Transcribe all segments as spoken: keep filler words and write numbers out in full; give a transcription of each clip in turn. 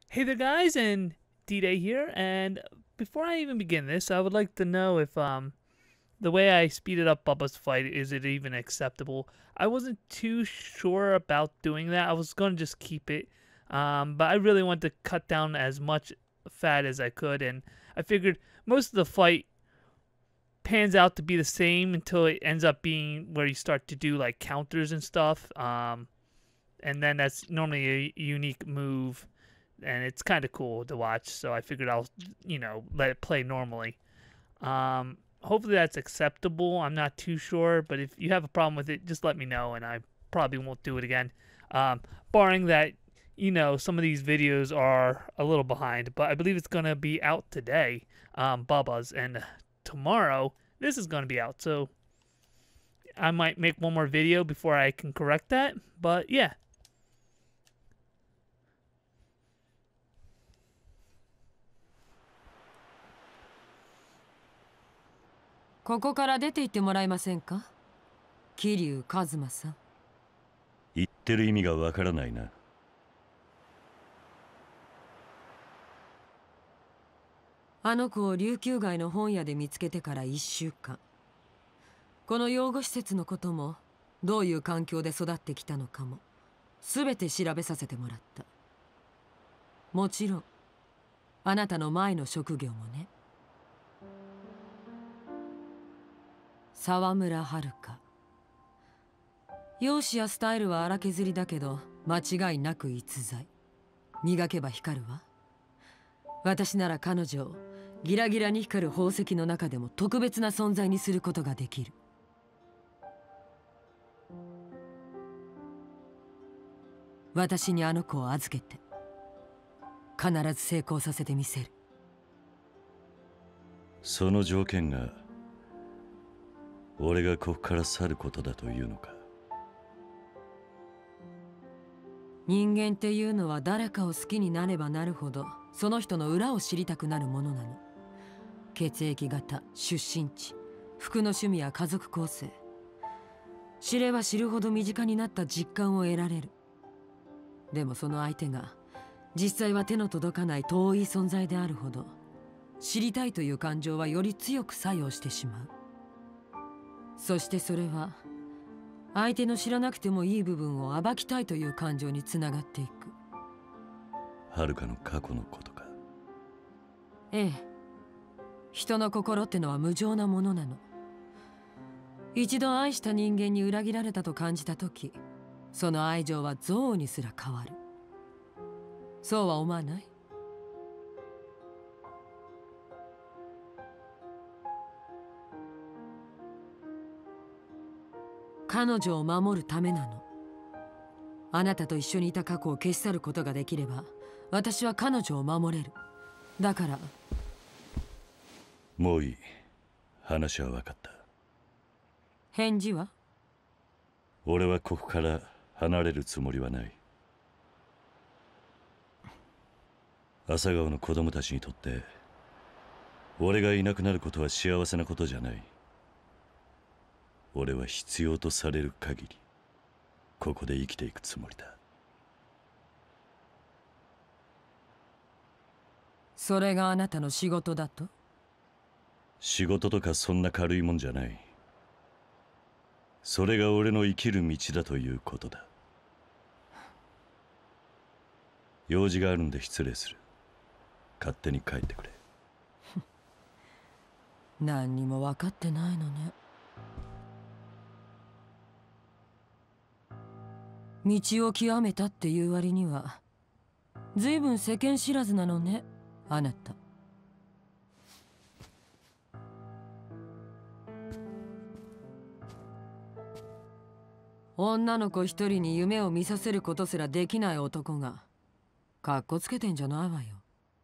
Hey there guys, and D-Day here, and before I even begin this, I would like to know if um the way I speeded up Bubba's fight, is it even acceptable? I wasn't too sure about doing that. I was going to just keep it, um, but I really want to cut down as much fat as I could, and I figured most of the fight pans out to be the same until it ends up being where you start to do like counters and stuff, um, and then that's normally a unique move and it's kind of cool to watch. So I figured I'll, you know, let it play normally. Um, hopefully that's acceptable. I'm not too sure, but if you have a problem with it, just let me know, and I probably won't do it again. Um, barring that, you know, some of these videos are a little behind, but I believe it's gonna be out today, um, Bubba's, and tomorrow this is gonna be out. So I might make one more video before I can correct that. But yeah. ここから出て行ってもらえませんか、桐生一馬さん。 言ってる意味がわからないな。 あの子を琉球街の本屋で見つけてからいっしゅうかん。この養護施設のことも、どういう環境で育ってきたのかも、すべて調べさせてもらった。もちろん、あなたの前の職業もね。沢村遥。容姿やスタイルは荒削りだけど間違いなく逸材。磨けば光るわ。私なら彼女をギラギラに光る宝石の中でも特別な存在にすることができる。私にあの子を預けて必ず成功させてみせる。 その条件が俺がここから去ることだというのか。 人間っていうのは誰かを好きになればなるほどその人の裏を知りたくなるものなの。血液型、出身地、服の趣味や家族構成、知れば知るほど身近になった実感を得られる。でもその相手が実際は手の届かない遠い存在であるほど、知りたいという感情はより強く作用してしまう。そしてそれは相手の知らなくてもいい部分を暴きたいという感情につながっていく。 遥の過去のことか。 ええ、人の心ってのは無情なものなの。一度愛した人間に裏切られたと感じた時、その愛情は憎悪にすら変わる。そうは思わない？彼女を守るためなの。あなたと一緒にいた過去を消し去ることができれば、私は彼女を守れる。だから。 もういい。話は分かった。 返事は？ 俺はここから離れるつもりはない。朝顔の子供たちにとって俺がいなくなることは幸せなことじゃない。俺は必要とされる限りここで生きていくつもりだ。 それがあなたの仕事だと？ 仕事とかそんな軽いもんじゃない。それが俺の生きる道だということだ。用事があるんで失礼する。勝手に帰ってくれ。 何にも分かってないのね。道を極めたっていう割にはずいぶん世間知らずなのね、あなた。女の子一人に夢を見させることすらできない男がかっこつけてんじゃないわよ。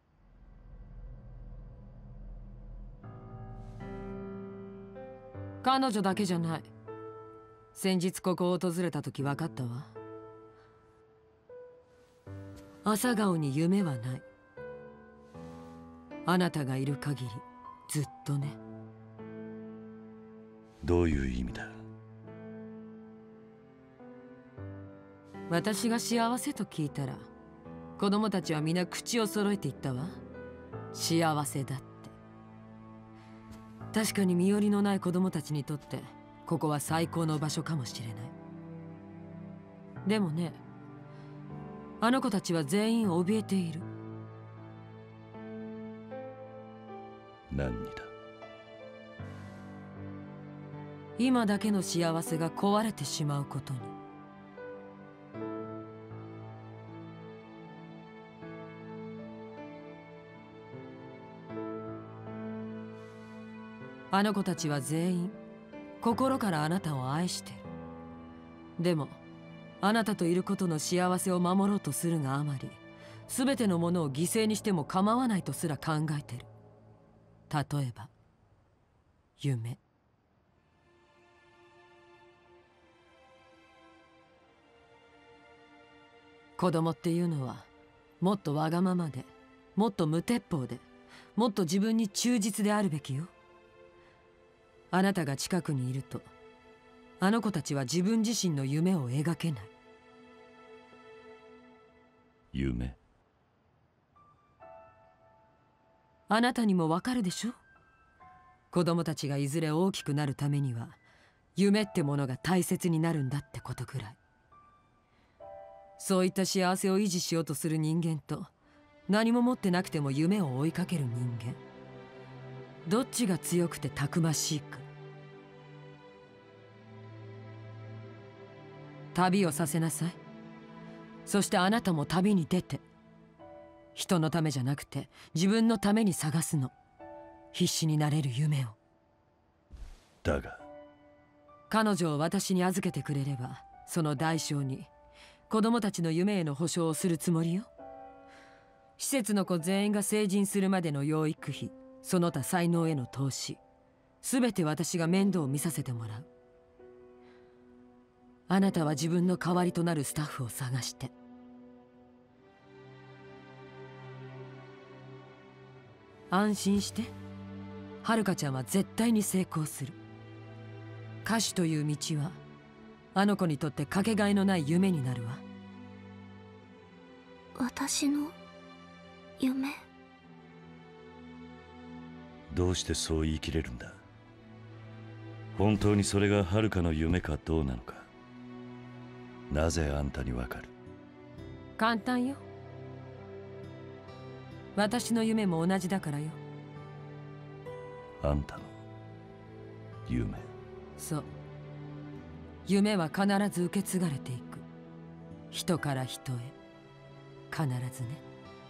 彼女だけじゃない。先日ここを訪れた時分かったわ。朝顔に夢はない。あなたがいる限りずっとね。 どういう意味だ？ 私が幸せと聞いたら子供たちは皆口を揃えて言ったわ。幸せだって。確かに身寄りのない子供たちにとってここは最高の場所かもしれない。でもね、あの子たちは全員怯えている。 何にだ。 今だけの幸せが壊れてしまうことに。あの子たちは全員心からあなたを愛している。でもあなたといることの幸せを守ろうとするがあまり、全てのものを犠牲にしても構わないとすら考えている。例えば夢。子供っていうのはもっとわがままで、もっと無鉄砲で、もっと自分に忠実であるべきよ。あなたが近くにいると、あの子たちは自分自身の夢を描けない。 夢。 あなたにもわかるでしょ。子供たちがいずれ大きくなるためには夢ってものが大切になるんだってことくらい。そういった幸せを維持しようとする人間と、何も持ってなくても夢を追いかける人間、どっちが強くてたくましいか。旅をさせなさい。そしてあなたも旅に出て、人のためじゃなくて自分のために探すの。必死になれる夢を。 だが彼女を私に預けてくれれば、その代償に子供たちの夢への保証をするつもりよ。施設の子全員が成人するまでの養育費、その他才能への投資、すべて私が面倒を見させてもらう。あなたは自分の代わりとなるスタッフを探して。安心して、はるかちゃんは絶対に成功する。歌手という道はあの子にとってかけがえのない夢になるわ。 私の夢。 どうしてそう言い切れるんだ。本当にそれがはるかの夢かどうなのか、なぜあんたにわかる。 簡単よ。私の夢も同じだからよ。 あんたの夢。 そう。夢は必ず受け継がれていく。人から人へ。必ずね。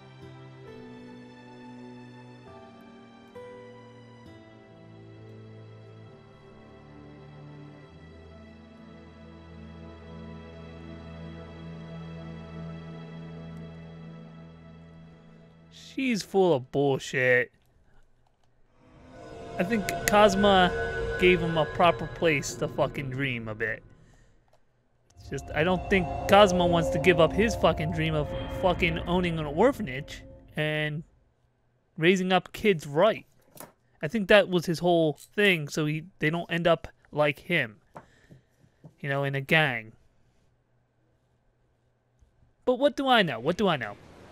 She's full of bullshit. I think Kazuma gave him a proper place to fucking dream a bit. It's just, I don't think Kazuma wants to give up his fucking dream of fucking owning an orphanage and raising up kids right. I think that was his whole thing, so he they don't end up like him, you know, in a gang. But what do I know? What do I know?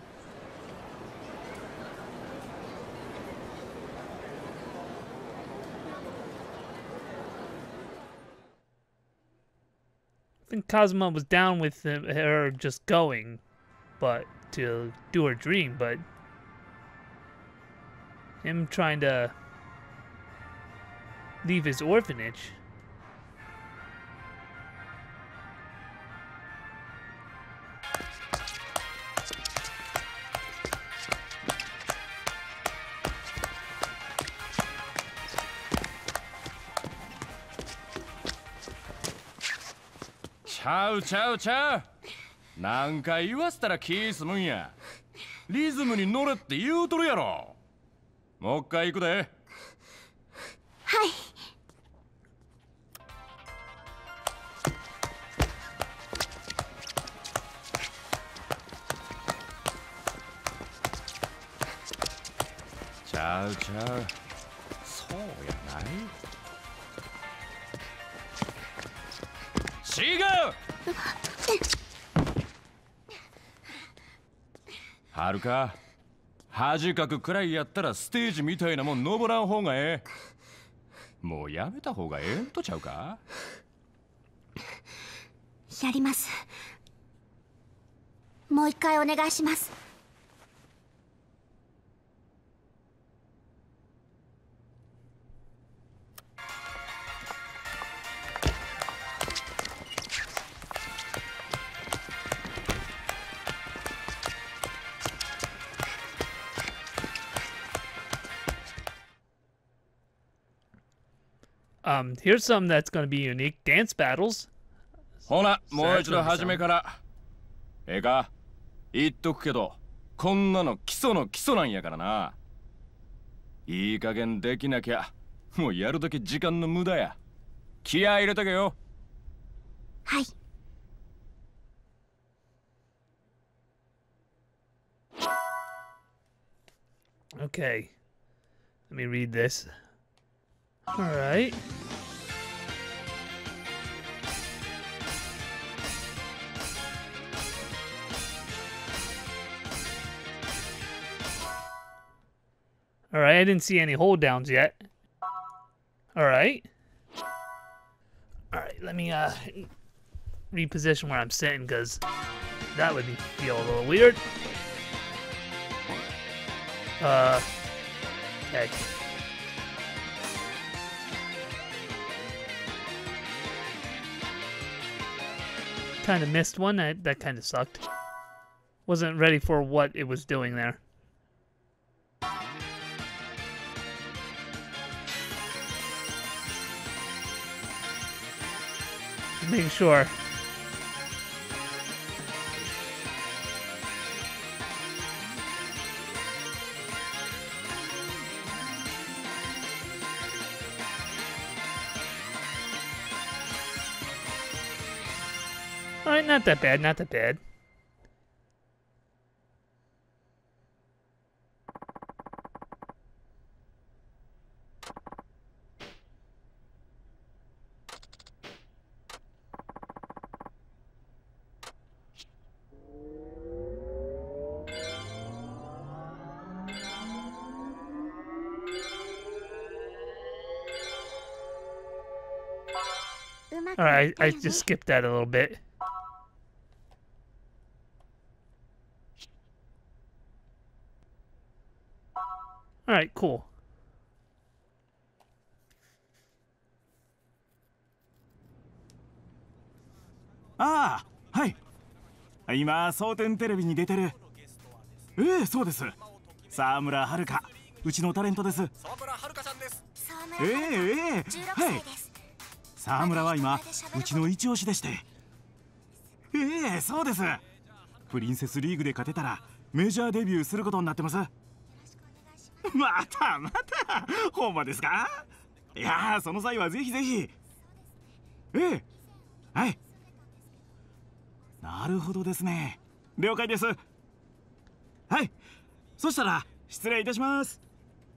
I think Kazuma was down with her just going, but to do her dream, but him trying to leave his orphanage. ちゃうちゃうちゃう。何回言わせたら気済むんや。リズムに乗れって言うとるやろ。もう一回行くで。 はい。 ちゃうちゃう。そうやない。違う。 はるか、恥かくくらいやったらステージみたいなもん登らん方がええ。もうやめた方がええんとちゃうか。 やります。もう一回お願いします。 Um, here's something that's going to be unique. Dance battles. ほな、もう一度初めから。ええか、言っとくけど、こんなの基礎の基礎なんやからな。いい加減できなきゃ、もうやるだけ時間の無駄や。気合い入れとけよ。 はい。 Okay. Let me read this. All right. All right, I didn't see any hold downs yet. All right. All right, let me uh reposition where I'm sitting because that would be, feel a little weird. Uh, okay. Kind of missed one. That, that kind of sucked. Wasn't ready for what it was doing there. Just making sure. Alright, not that bad, not that bad. Alright, I just skipped that a little bit. Alright, cool. ああ、はい。今、蒼天テレビに出てる。ええ、そうです。沢村遥、うちのタレントです。沢村遥さんです。ええええ、はい。沢村は今、うちの一押しでして。ええ、そうです。プリンセスリーグで勝てたら、メジャーデビューすることになってます。またまた、ほんまですか？いやー、その際はぜひぜひ。ええ、はい。なるほどですね。了解です。はい。そしたら失礼いたします。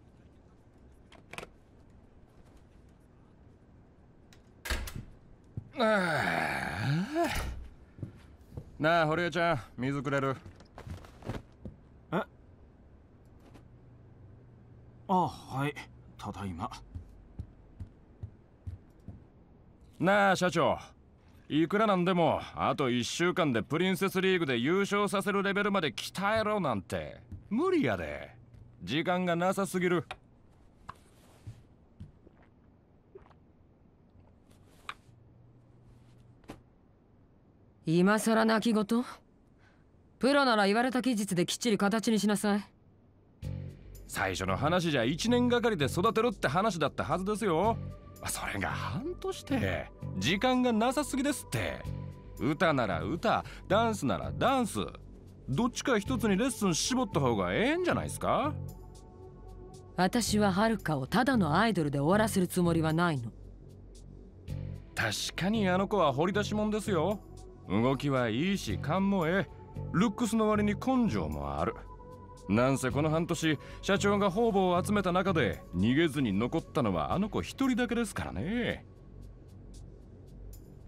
ああ。なあ、堀江ちゃん、水くれる？ え？あ、はい。ただいま。 なあ、社長。いくらなんでもあといっしゅうかんでプリンセスリーグで優勝させるレベルまで鍛えろなんて無理やで。時間がなさすぎる。 今さら泣き言？プロなら言われた期日できっちり形にしなさい。 最初の話じゃいちねんがかりで育てるって話だったはずですよ。それが半年で時間がなさすぎですって。歌なら歌、ダンスならダンス、どっちか一つにレッスン絞った方がええんじゃないですか？ 私ははるかをただのアイドルで終わらせるつもりはないの。 確かにあの子は掘り出し物ですよ。動きはいいし勘もええ、ルックスの割に根性もある。なんせこの半年社長が方々を集めた中で逃げずに残ったのはあの子一人だけですからね。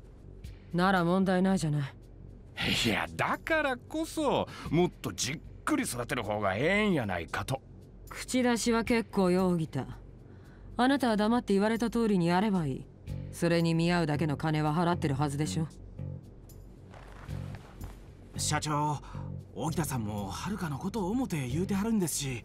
なら問題ないじゃない。 いや、だからこそもっとじっくくり育てる方がええんやないかと。 口出しは結構よ、荻田。あなたは黙って言われた通りにやればいい。それに見合うだけの金は払ってるはずでしょ。 社長、荻田さんもはるかのことを思って言うてはるんですし。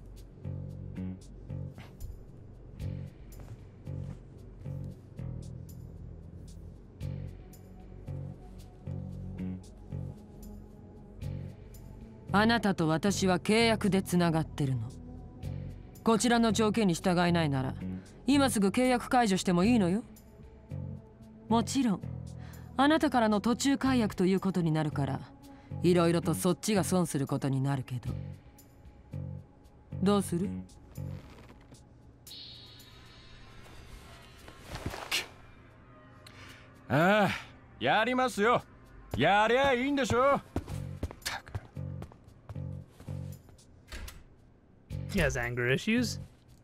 あなたと私は契約でつながってるの。こちらの条件に従えないなら今すぐ契約解除してもいいのよ。もちろんあなたからの途中解約ということになるからいろいろとそっちが損することになるけど、どうする？ ああ、やりますよ。やりゃいいんでしょ。 He has anger issues.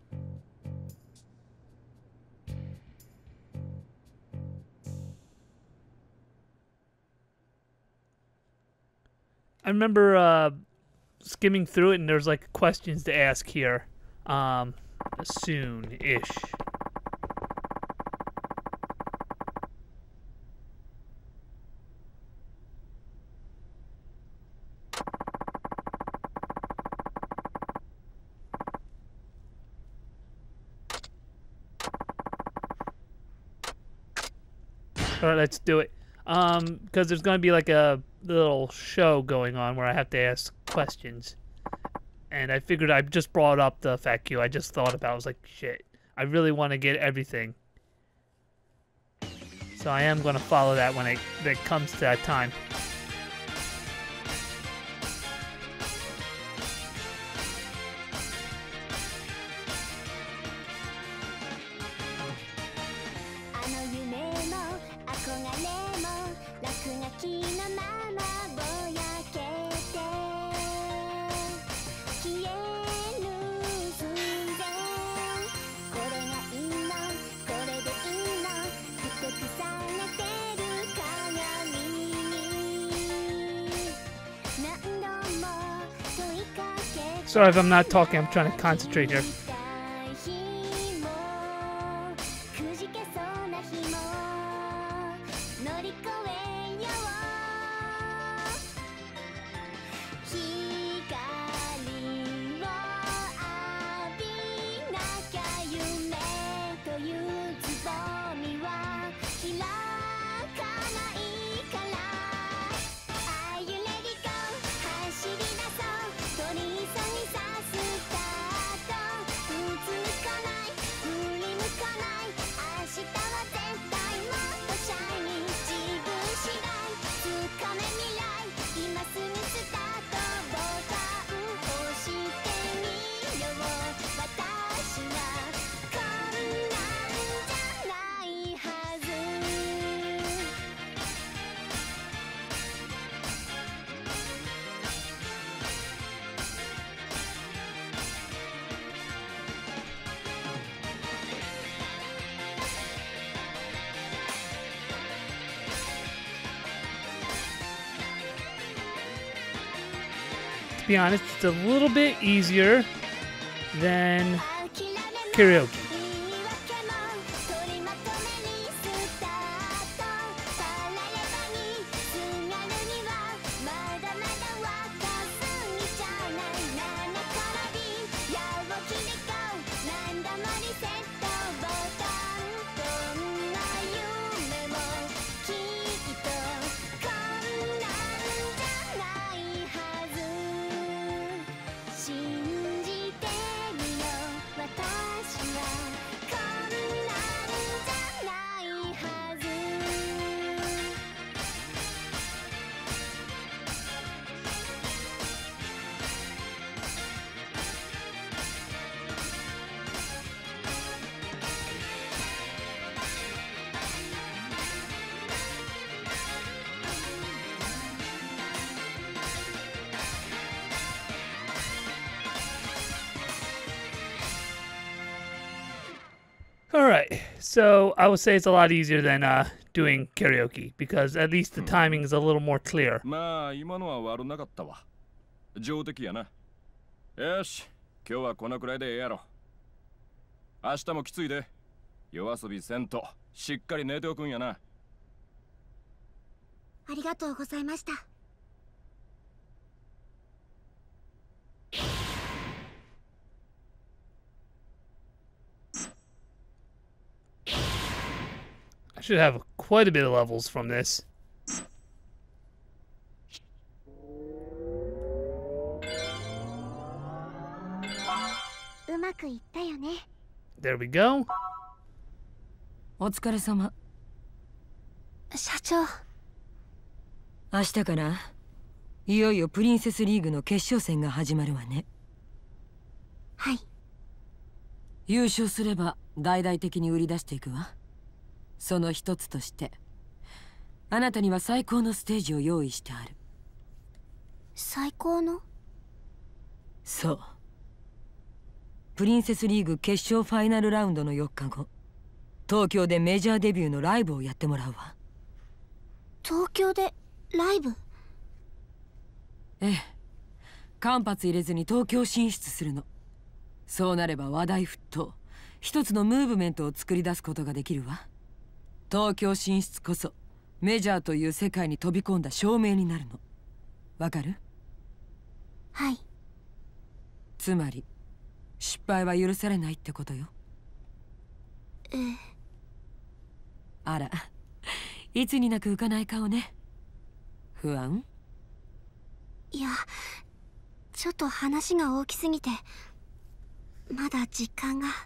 I remember uh, skimming through it, and there's like questions to ask here. Um, soon-ish. All right, let's do it. Um, because there's going to be like a little show going on where I have to ask questions. And I figured I just brought up the F A Q. I just thought about it. I was like, shit, I really want to get everything. So I am going to follow that when it, when it comes to that time. Sorry if I'm not talking, I'm trying to concentrate here. To be honest, it's a little bit easier than karaoke. Alright, so I would say it's a lot easier than uh, doing karaoke, because at least the timing is a little more clear. まあ今のは悪なかったわ。 上出来やな。よし、今日はこのくらいでええやろ。明日もきついで。夜遊びせんとしっかり寝ておくんやな。 ありがとうございました。 I should have quite a bit of levels from this. うまくいったよね。 There we go. お疲れ様。 社長。 明日からいよいよプリンセスリーグの決勝戦が始まるわね。 はい。 優勝すれば大々的に売り出していくわ。その一つとしてあなたには最高のステージを用意してある。 最高の？ そう。プリンセスリーグ決勝ファイナルラウンドのよっかご、東京でメジャーデビューのライブをやってもらうわ。 東京でライブ？ ええ、間髪入れずに東京進出するの。そうなれば話題沸騰、一つのムーブメントを作り出すことができるわ。東京進出こそメジャーという世界に飛び込んだ証明になるの。わかる？ はい。 つまり失敗は許されないってことよ。 ええ。 あら、いつになく浮かない顔ね。不安？ いや、ちょっと話が大きすぎてまだ実感が。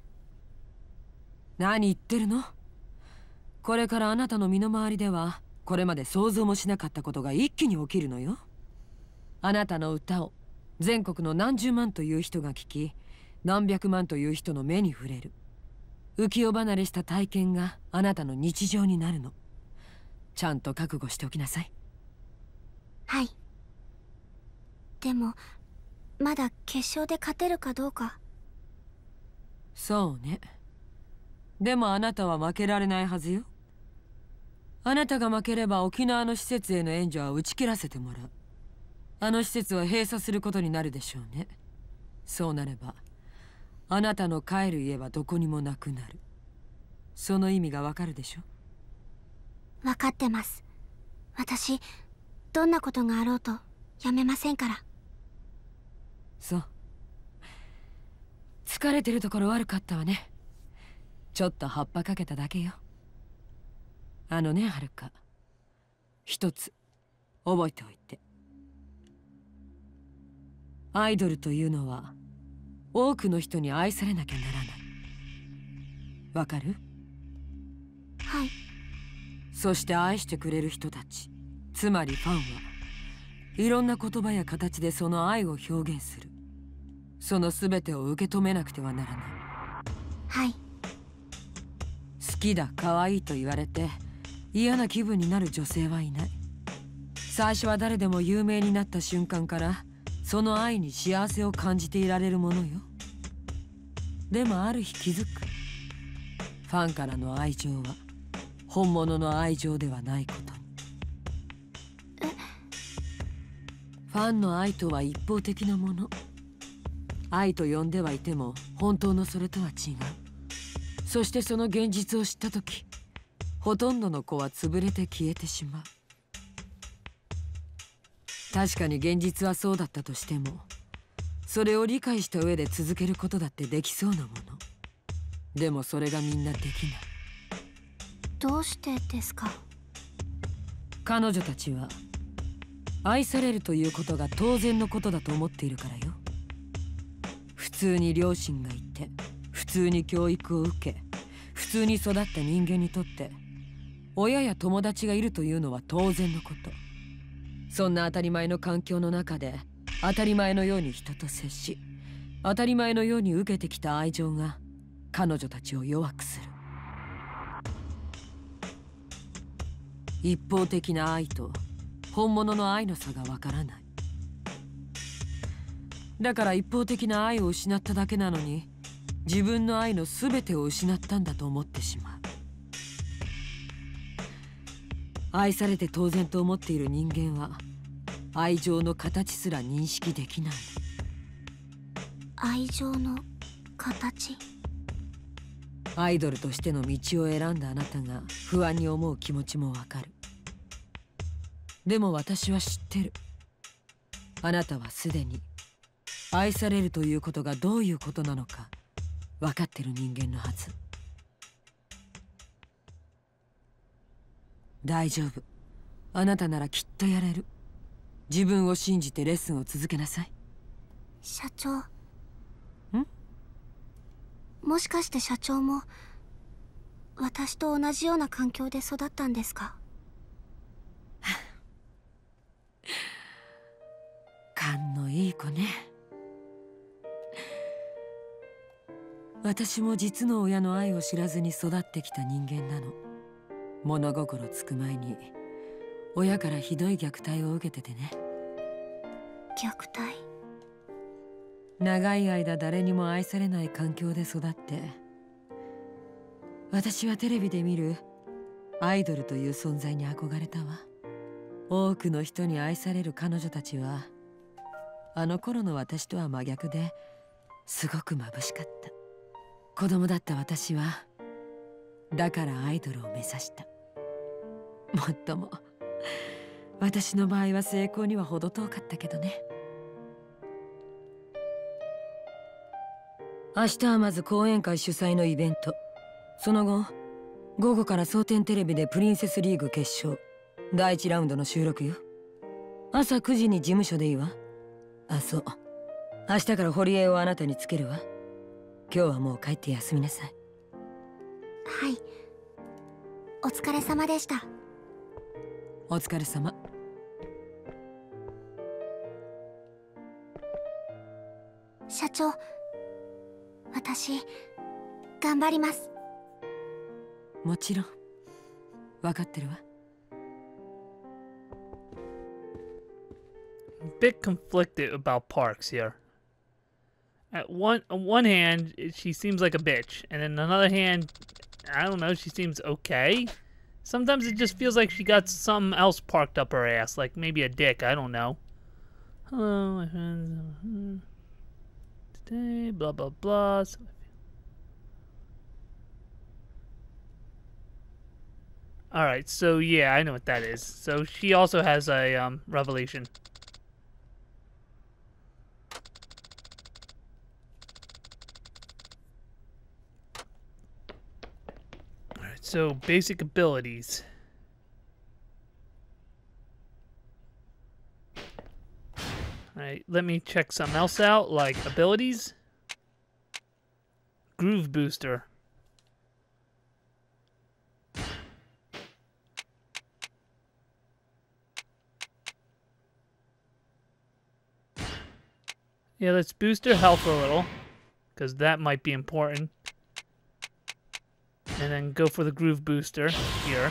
何言ってるの？これからあなたの身の回りではこれまで想像もしなかったことが一気に起きるのよ。あなたの歌を全国の何十万という人が聞き、何百万という人の目に触れる。浮世離れした体験があなたの日常になるの。ちゃんと覚悟しておきなさい。 はい。でもまだ決勝で勝てるかどうか。 そうね。でもあなたは負けられないはずよ。あなたが負ければ沖縄の施設への援助は打ち切らせてもらう。あの施設は閉鎖することになるでしょうね。そうなればあなたの帰る家はどこにもなくなる。その意味がわかるでしょ？ 分かってます。私どんなことがあろうとやめませんから。 そう。疲れてるところ悪かったわね。ちょっと葉っぱかけただけよ。あのね、はるか、一つ覚えておいて。アイドルというのは多くの人に愛されなきゃならない。わかる？ はい。 そして愛してくれる人たち、つまりファンはいろんな言葉や形でその愛を表現する。その全てを受け止めなくてはならない。 はい。 好きだ、可愛いと言われて嫌な気分になる女性はいない。最初は誰でも有名になった瞬間からその愛に幸せを感じていられるものよ。でもある日気づく。ファンからの愛情は本物の愛情ではないことに。ファンの愛とは一方的なもの。愛と呼んではいても本当のそれとは違う。そしてその現実を知った時、ほとんどの子は潰れて消えてしまう。確かに現実はそうだったとしても、それを理解した上で続けることだってできそうなもの。でもそれがみんなできない。 どうしてですか？ 彼女たちは愛されるということが当然のことだと思っているからよ。普通に両親がいて、普通に教育を受け、普通に育った人間にとって親や友達がいるというのは当然のこと。そんな当たり前の環境の中で当たり前のように人と接し、当たり前のように受けてきた愛情が彼女たちを弱くする。一方的な愛と本物の愛の差がわからない。だから一方的な愛を失っただけなのに、自分の愛の全てを失ったんだと思ってしまう。愛されて当然と思っている人間は愛情の形すら認識できない。 愛情の形。 アイドルとしての道を選んだあなたが不安に思う気持ちもわかる。でも私は知ってる。あなたはすでに愛されるということがどういうことなのか分かってる人間のはず。大丈夫。あなたならきっとやれる。自分を信じてレッスンを続けなさい。 社長。ん？もしかして社長も私と同じような環境で育ったんですか？ 勘のいい子ね。私も実の親の愛を知らずに育ってきた人間なの。物心つく前に親からひどい虐待を受けててね。 虐待？ 長い間誰にも愛されない環境で育って、私はテレビで見るアイドルという存在に憧れたわ。多くの人に愛される彼女たちはあの頃の私とは真逆ですごく眩しかった。子供だった私はだからアイドルを目指した。もっとも私の場合は成功には程遠かったけどね。明日はまず講演会主催のイベント。その後午後から蒼天テレビでプリンセスリーグ決勝だいいちラウンドの収録よ。朝くじに事務所でいいわ。あ、そう、明日から堀江をあなたにつけるわ。今日はもう帰って休みなさい。 はい、お疲れ様でした。 お疲れ様。 社長、私頑張ります。 もちろん分かってるわ。 Bit conflicted about Parks here. At one on one hand, she seems like a bitch, and then on the other hand, I don't know, she seems okay. Sometimes it just feels like she got something else parked up her ass, like maybe a dick, I don't know. Hello, my friends. Today, blah blah blah. Alright, so yeah, I know what that is. So she also has a um, revelation. Alright, so basic abilities. Alright, let me check something else out, like abilities. Groove Booster. Yeah, let's boost her health a little, because that might be important. And then go for the Groove Booster here.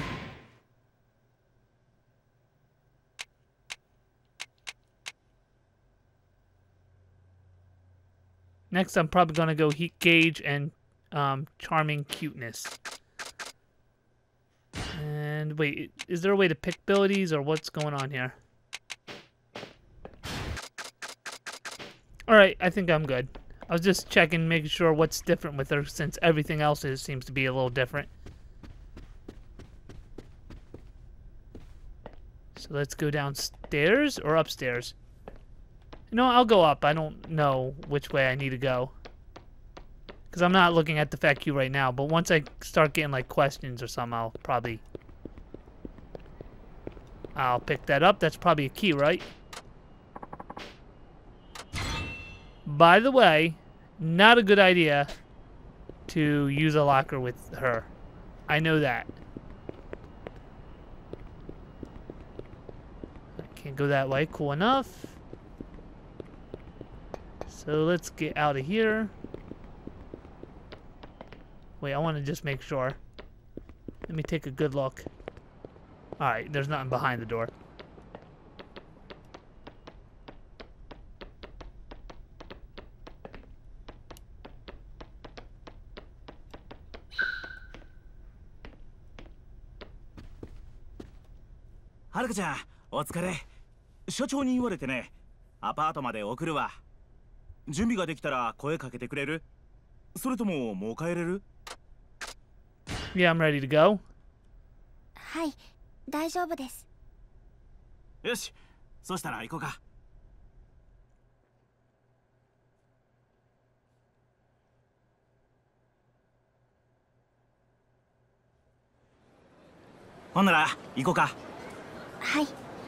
Next, I'm probably going to go Heat Gauge and um, Charming Cuteness. And wait, is there a way to pick abilities, or what's going on here? Alright, I think I'm good. I was just checking, making sure what's different with her, since everything else is, seems to be a little different. So let's go downstairs or upstairs. You know, I'll go up. I don't know which way I need to go, because I'm not looking at the fact queue right now, but once I start getting like questions or something, I'll probably... I'll pick that up. That's probably a key, right? By the way, not a good idea to use a locker with her. I know that. I can't go that way. Cool enough. So let's get out of here. Wait, I want to just make sure. Let me take a good look. Alright, there's nothing behind the door. Haruka-chan, お疲れ。 社長に言われてね、アパートまで送るわ。準備ができたら声かけてくれる？それとももう帰れる？ Yeah, I'm ready to go. はい、大丈夫です。 よし、そしたら行こうか。ほんなら行こうか。 はい。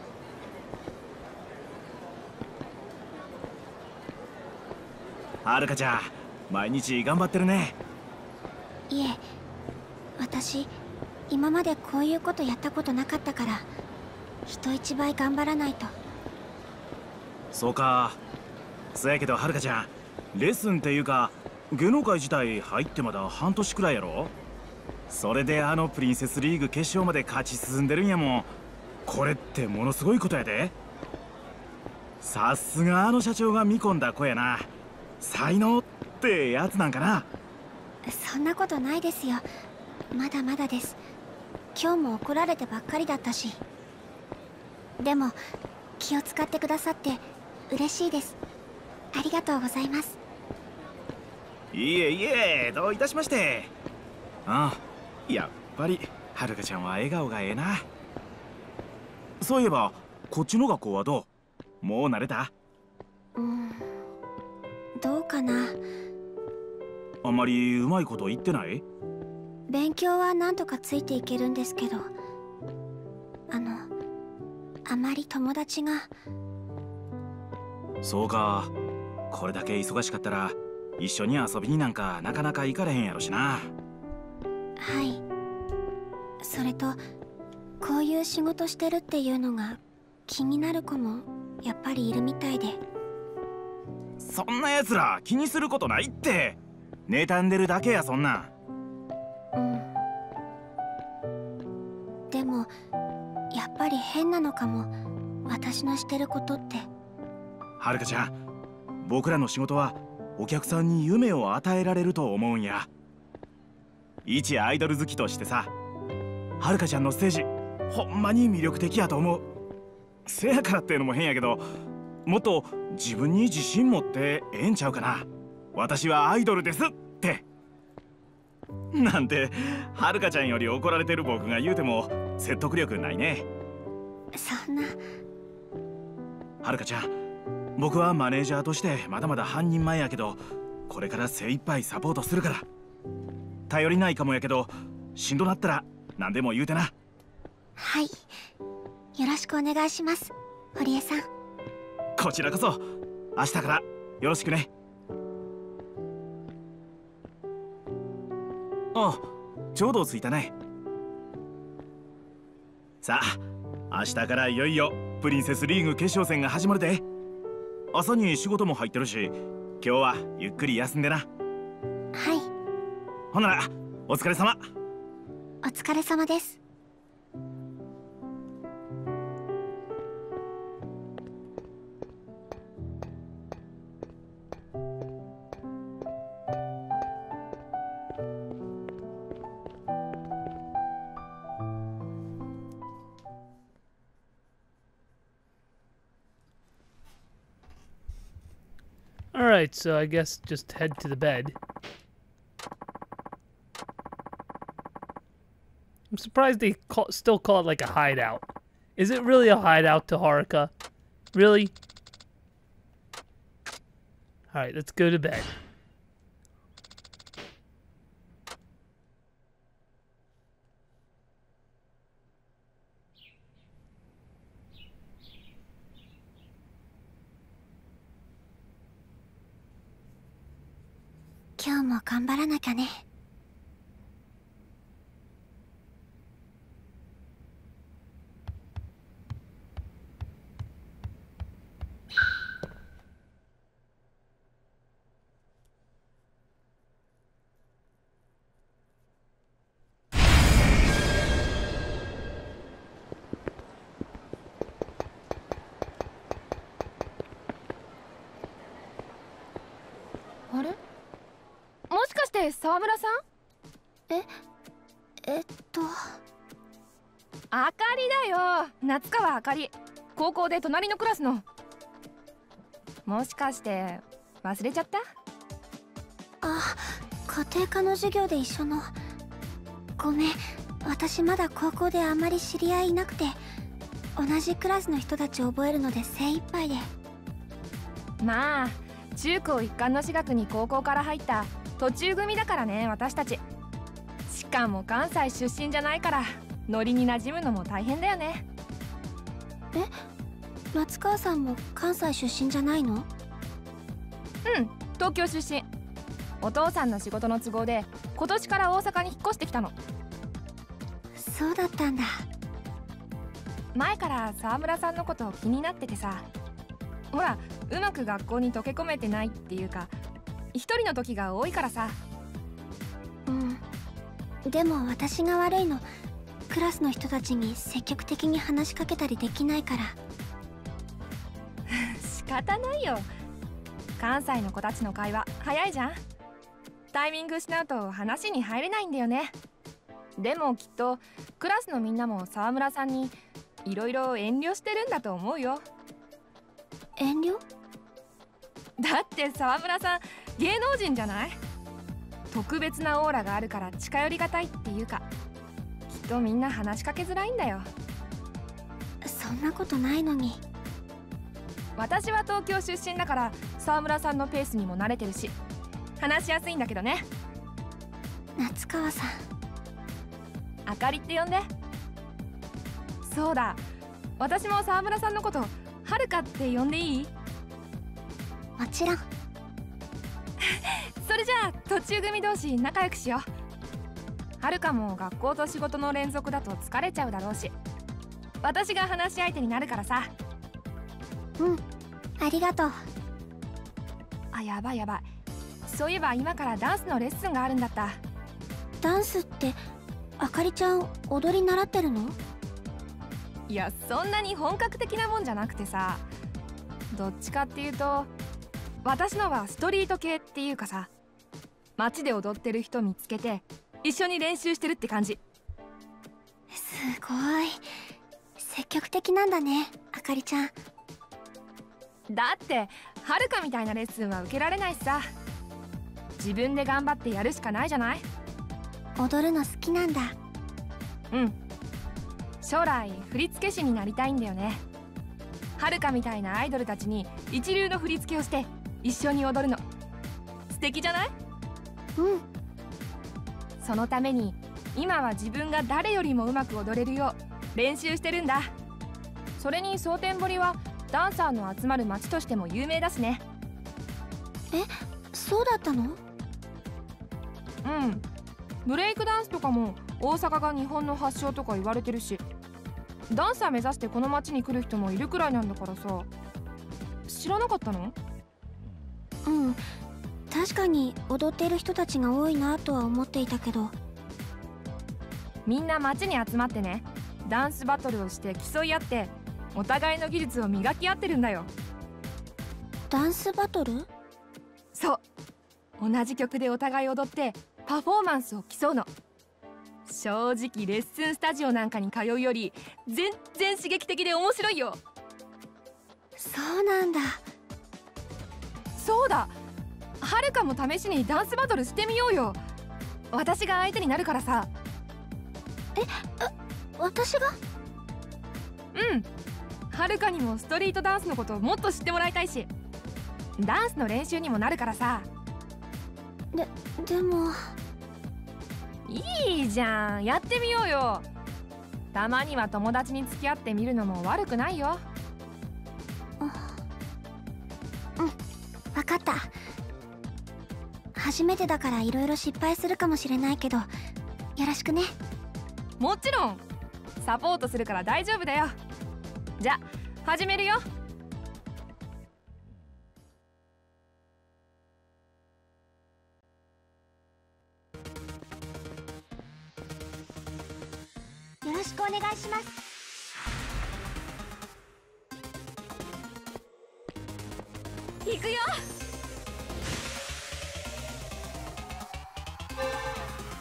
はるかちゃん、毎日頑張ってるね。 いえ、私今までこういうことやったことなかったから、人一倍頑張らないと。 そうか。そやけどはるかちゃん、レッスンっていうか芸能界自体入ってまだ半年くらいやろ。それであのプリンセスリーグ決勝まで勝ち進んでるんやもん。これってものすごいことやで。さすがあの社長が見込んだ子やな。才能ってやつなんかな。 そんなことないですよ。まだまだです。今日も怒られてばっかりだったし。でも気を使ってくださって嬉しいです。ありがとうございます。 いえいえ、どういたしまして。ああ、やっぱりはるかちゃんは笑顔がええな。そういえばこっちの学校はどう？もう慣れた？ うん、どうかな。 あんまりうまいこと言ってない？ 勉強はなんとかついていけるんですけど、あのあまり友達が。 そうか。これだけ忙しかったら一緒に遊びになんかなかなか行かれへんやろしな。 はい。それとこういう仕事してるっていうのが気になる子もやっぱりいるみたいで。 そんなやつら気にすることないって。妬んでるだけや、そんなん。 うん。でもやっぱり変なのかも、私のしてることって。 はるかちゃん、僕らの仕事はお客さんに夢を与えられると思うんや。一アイドル好きとしてさ、はるかちゃんのステージほんまに魅力的やと思う。せやからっていうのも変やけど、もっと自分に自信持ってええんちゃうかな。私はアイドルですってなんて、はるかちゃんより怒られてる僕が言うても説得力ないね。 そんな。 はるかちゃん、僕はマネージャーとしてまだまだ半人前やけど、これから精一杯サポートするから。頼りないかもやけど、しんどなったら何でも言うてな。 はい、よろしくお願いします、堀江さん。 こちらこそ明日からよろしくね。あ、ちょうど着いたね。さあ、明日からいよいよプリンセスリーグ決勝戦が始まるで。朝に仕事も入ってるし、今日はゆっくり休んでな。 はい。 ほんならお疲れ様。 お疲れ様です。 Alright, so I guess just head to the bed. I'm surprised they call, still call it like a hideout. Is it really a hideout to Haruka? Really? Alright, let's go to bed. Today 今日も頑張らなきゃね。 あれ？もしかして沢村さん？ え、えっとあかりだよ。夏川あかり。 高校で隣のクラスの。もしかして忘れちゃった？ あ、家庭科の授業で一緒の。ごめん、私まだ高校であまり知り合いいなくて、同じクラスの人たちを覚えるので精一杯で。 まあ中高一貫の私学に高校から入った途中組だからね、私たち。しかも関西出身じゃないからノリに馴染むのも大変だよね。 え、夏川さんも関西出身じゃないの？ うん、東京出身。お父さんの仕事の都合で今年から大阪に引っ越してきたの。 そうだったんだ。 前から沢村さんのこと気になっててさ。ほら、うまく学校に溶け込めてないっていうか、一人の時が多いからさ。 うん、でも私が悪いの。クラスの人たちに積極的に話しかけたりできないから。 仕方ないよ。関西の子たちの会話早いじゃん。タイミング失うと話に入れないんだよね。でもきっとクラスのみんなも沢村さんにいろいろ遠慮してるんだと思うよ。 遠慮？ だって沢村さん芸能人じゃない？特別なオーラがあるから近寄りがたいっていうか、きっとみんな話しかけづらいんだよ。 そんなことないのに。 私は東京出身だから沢村さんのペースにも慣れてるし話しやすいんだけどね。 夏川さん。 あかりって呼んで。そうだ、私も沢村さんのことはるかって呼んでいい？ もちろん。 それじゃあ途中組同士仲良くしよう。はるかも学校と仕事の連続だと疲れちゃうだろうし、私が話し相手になるからさ。 うん、ありがとう。 あ、やばいやばい。そういえば今からダンスのレッスンがあるんだった。 ダンスってあかりちゃん踊り習ってるの？ いや、そんなに本格的なもんじゃなくてさ、どっちかっていうと私のはストリート系っていうかさ、街で踊ってる人見つけて一緒に練習してるって感じ。 すごい積極的なんだね、あかりちゃん。 だってはるかみたいなレッスンは受けられないしさ、自分で頑張ってやるしかないじゃない。 踊るの好きなんだ。 うん、将来振付師になりたいんだよね。はるかみたいなアイドルたちに一流の振り付けをして一緒に踊るの素敵じゃない？ うん。 そのために今は自分が誰よりもうまく踊れるよう練習してるんだ。それに蒼天堀はダンサーの集まる街としても有名だしね。 え、そうだったの？ うん、ブレイクダンスとかも大阪が日本の発祥とか言われてるし、ダンサー目指してこの街に来る人もいるくらいなんだからさ。知らなかったの？ うん、確かに踊っている人たちが多いなとは思っていたけど。 みんな街に集まってね、ダンスバトルをして競い合ってお互いの技術を磨き合ってるんだよ。 ダンスバトル？ そう、同じ曲でお互い踊ってパフォーマンスを競うの。正直レッスンスタジオなんかに通うより全然刺激的で面白いよ。 そうなんだ。 そうだ、はるかも試しにダンスバトルしてみようよ。私が相手になるからさ。 え、あ、私が？ うん、はるかにもストリートダンスのことをもっと知ってもらいたいし、ダンスの練習にもなるからさ。 で、でもいいじゃん、やってみようよ。たまには友達に付き合ってみるのも悪くないよ。 うん、分かった。初めてだからいろいろ失敗するかもしれないけどよろしくね。 もちろんサポートするから大丈夫だよ。じゃあ始めるよ。 よろしくお願いします。 行くよ。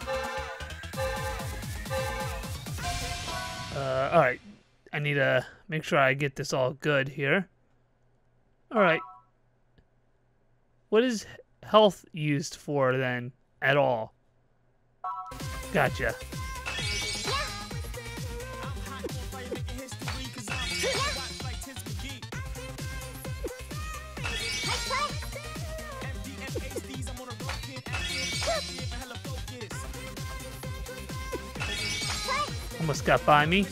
Uh, all right. I need to make sure I get this all good here. Alright. What is health used for then at all? Gotcha. Almost got by me.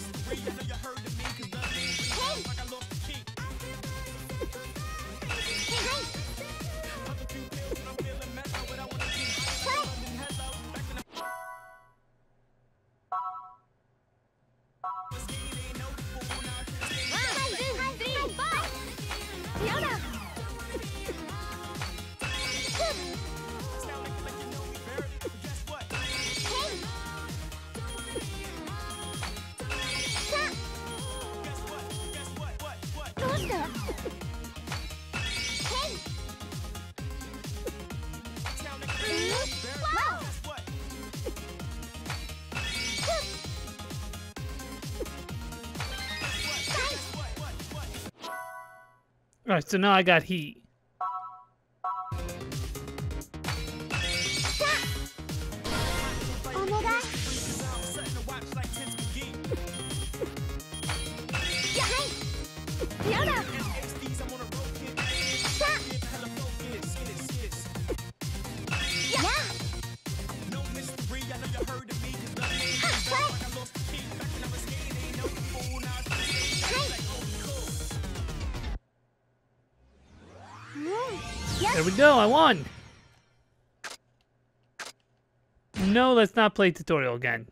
Alright, so now I got heat. There we go, I won! No, let's not play tutorial again.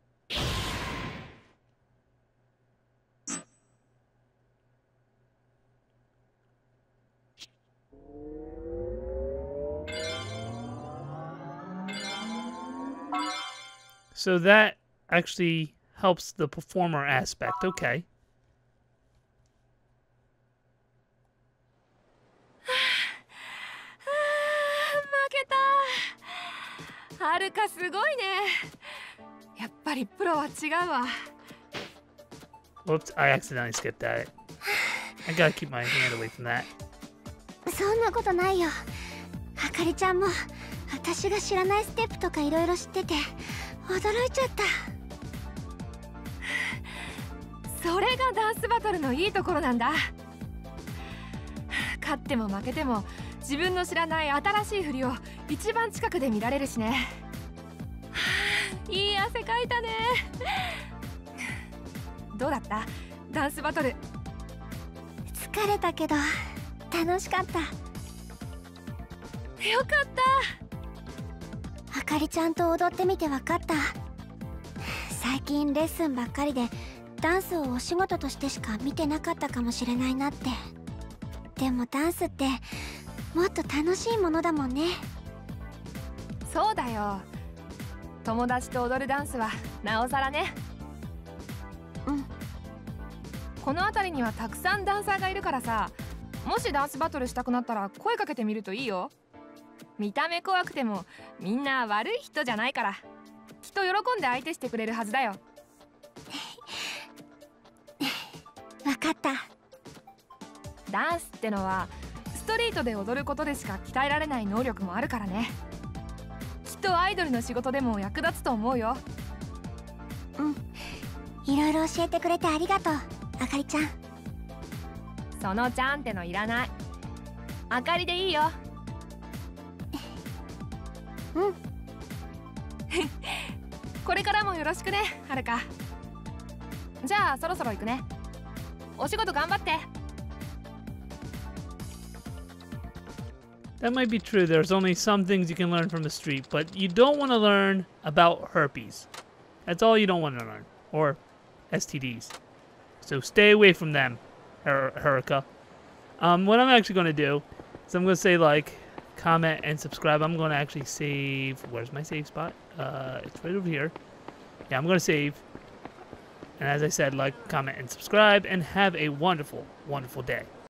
So that actually helps the performer aspect, okay. Haruka すごいね。やっぱりプロは違うわ。 Whoops, I accidentally skipped that. I gotta keep my hand away from that. そんなことないよ。あかりちゃんも私が知らないステップとかいろいろ知ってて驚いちゃった。 それがダンスバトルのいいところなんだ。勝っても負けても自分の知らない新しい振りを一番近くで見られるしね。いい汗かいたね。どうだったダンスバトル？ 疲れたけど楽しかった。 よかった。 あかりちゃんと踊ってみて分かった。最近レッスンばっかりでダンスをお仕事としてしか見てなかったかもしれないなって。でもダンスってもっと楽しいものだもんね。 そうだよ。友達と踊るダンスはなおさらね。 うん。 この辺りにはたくさんダンサーがいるからさ、もしダンスバトルしたくなったら声かけてみるといいよ。見た目怖くてもみんな悪い人じゃないから、きっと喜んで相手してくれるはずだよ。 わかった。 ダンスってのはストリートで踊ることでしか鍛えられない能力もあるからね。きっとアイドルの仕事でも役立つと思うよ。 うん、いろいろ教えてくれてありがとう、あかりちゃん。 そのちゃんってのいらない。あかりでいいよ。 うん。 これからもよろしくね、はるか。じゃあそろそろ行くね。お仕事頑張って。 That might be true. There's only some things you can learn from the street, but you don't want to learn about herpes. That's all you don't want to learn. Or S T Ds. So stay away from them, Har Haruka. Um, what I'm actually going to do is I'm going to say like, comment, and subscribe. I'm going to actually save... Where's my save spot? Uh, it's right over here. Yeah, I'm going to save. And as I said, like, comment, and subscribe. And have a wonderful, wonderful day.